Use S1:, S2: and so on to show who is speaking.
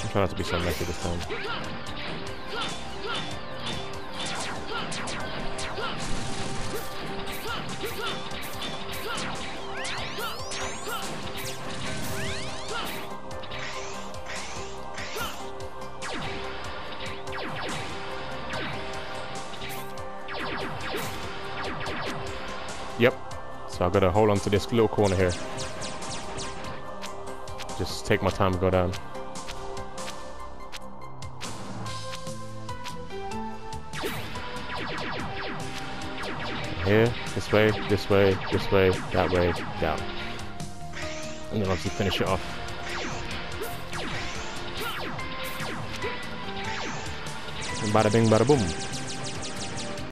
S1: I'm trying not to be so messy this time. Yep. So I gotta hold on to this little corner here. Just take my time to go down. Here, this way, this way, this way, that way, down. And then obviously finish it off. And bada bing, bada boom.